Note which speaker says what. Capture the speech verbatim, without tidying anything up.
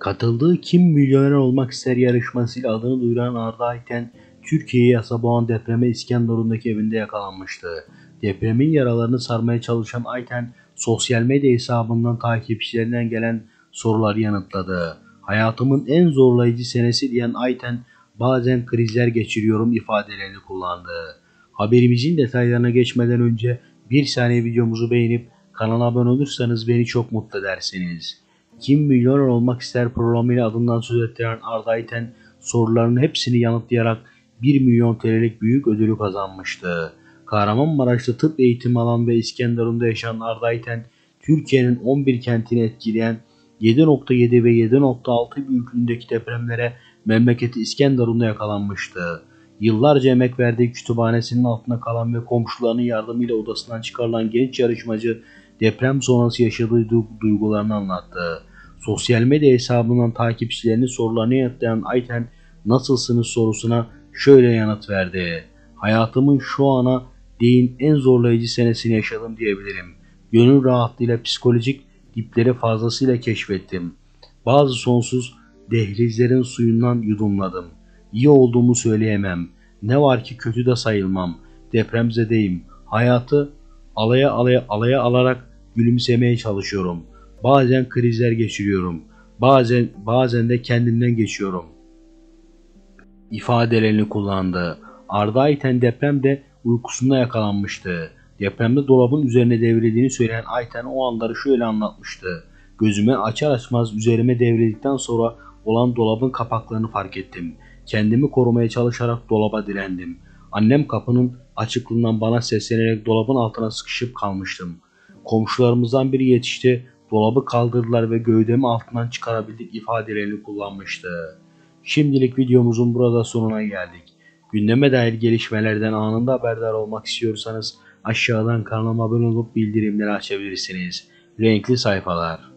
Speaker 1: Katıldığı Kim Milyoner Olmak İster yarışmasıyla adını duyuran Arda Ayten, Türkiye'yi yasa boğan depreme İskenderun'daki evinde yakalanmıştı. Depremin yaralarını sarmaya çalışan Ayten, sosyal medya hesabından takipçilerinden gelen soruları yanıtladı. Hayatımın en zorlayıcı senesi diyen Ayten, bazen krizler geçiriyorum ifadelerini kullandı. Haberimizin detaylarına geçmeden önce bir saniye videomuzu beğenip kanala abone olursanız beni çok mutlu edersiniz. Kim Milyoner Olmak İster programıyla adından söz ettiren Arda Ayten sorularının hepsini yanıtlayarak bir milyon T L'lik büyük ödülü kazanmıştı. Kahramanmaraş'ta tıp eğitimi alan ve İskenderun'da yaşayan Arda Ayten, Türkiye'nin on bir kentini etkileyen yedi nokta yedi ve yedi nokta altı büyüklüğündeki depremlere memleketi İskenderun'da yakalanmıştı. Yıllarca emek verdiği kütüphanesinin altında kalan ve komşularının yardımıyla odasından çıkarılan genç yarışmacı deprem sonrası yaşadığı duygularını anlattı. Sosyal medya hesabından takipçilerinin sorularını yanıtlayan Ayten, "Nasılsınız?" sorusuna şöyle yanıt verdi: "Hayatımın şu ana değin en zorlayıcı senesini yaşadım diyebilirim. Gönül rahatlığıyla psikolojik dipleri fazlasıyla keşfettim. Bazı sonsuz dehlizlerin suyundan yudumladım. İyi olduğumu söyleyemem. Ne var ki kötü de sayılmam. Depremzedeyim. Hayatı alaya alaya alaya alarak gülümsemeye çalışıyorum. Bazen krizler geçiriyorum. Bazen bazen de kendimden geçiyorum" ifadelerini kullandı. Arda Ayten depremde uykusunda yakalanmıştı. Depremde dolabın üzerine devrildiğini söyleyen Ayten o anları şöyle anlatmıştı: "Gözüme açar açmaz üzerime devrildikten sonra olan dolabın kapaklarını fark ettim. Kendimi korumaya çalışarak dolaba direndim. Annem kapının açıklığından bana seslenerek dolabın altına sıkışıp kalmıştım. Komşularımızdan biri yetişti, dolabı kaldırdılar ve gövdemi altından çıkarabildik" ifadelerini kullanmıştı. Şimdilik videomuzun burada sonuna geldik. Gündeme dair gelişmelerden anında haberdar olmak istiyorsanız aşağıdan kanalıma abone olup bildirimleri açabilirsiniz. Renkli sayfalar.